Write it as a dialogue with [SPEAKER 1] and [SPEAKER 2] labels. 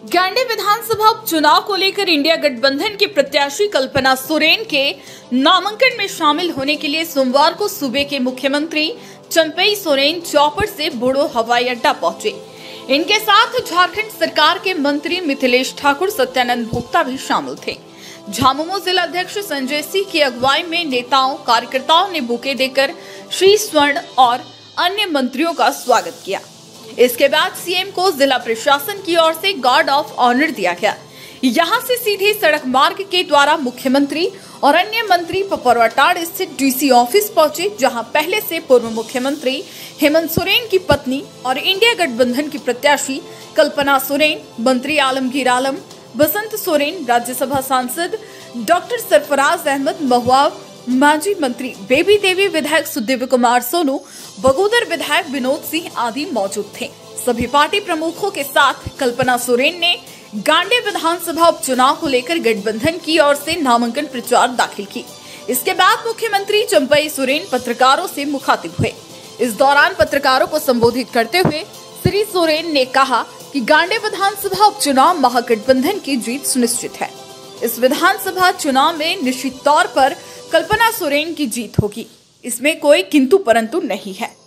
[SPEAKER 1] गांडे विधानसभा उपचुनाव को लेकर इंडिया गठबंधन की प्रत्याशी कल्पना सोरेन के नामांकन में शामिल होने के लिए सोमवार को सूबे के मुख्यमंत्री चंपई सोरेन चौपड़ से बोड़ो हवाई अड्डा पहुंचे। इनके साथ झारखंड सरकार के मंत्री मिथिलेश ठाकुर, सत्यानंद भोक्ता भी शामिल थे। झामुमो जिला अध्यक्ष संजय सिंह की अगुवाई में नेताओं कार्यकर्ताओं ने बुके देकर श्री स्वर्ण और अन्य मंत्रियों का स्वागत किया। इसके बाद सीएम को जिला प्रशासन की ओर से गार्ड ऑफ ऑनर दिया गया। यहां से सीधे सड़क मार्ग के द्वारा मुख्यमंत्री और अन्य मंत्री पपरवाटाड़ स्थित डीसी ऑफिस पहुंचे, जहां पहले से पूर्व मुख्यमंत्री हेमंत सोरेन की पत्नी और इंडिया गठबंधन की प्रत्याशी कल्पना सोरेन, मंत्री आलमगीर आलम, बसंत सोरेन, राज्यसभा सांसद डॉक्टर सरफराज अहमद, महुआ माजी मंत्री बेबी देवी, विधायक सुदेव कुमार सोनू, बगोदर विधायक विनोद सिंह आदि मौजूद थे। सभी पार्टी प्रमुखों के साथ कल्पना सोरेन ने गांडे विधानसभा उपचुनाव को लेकर गठबंधन की ओर से नामांकन प्रचार दाखिल की। इसके बाद मुख्यमंत्री चंपई सोरेन पत्रकारों से मुखातिब हुए। इस दौरान पत्रकारों को संबोधित करते हुए श्री सोरेन ने कहा कि गांडे विधानसभा उपचुनाव महागठबंधन की जीत सुनिश्चित है। इस विधानसभा चुनाव में निश्चित तौर पर कल्पना सोरेन की जीत होगी, इसमें कोई किंतु परंतु नहीं है।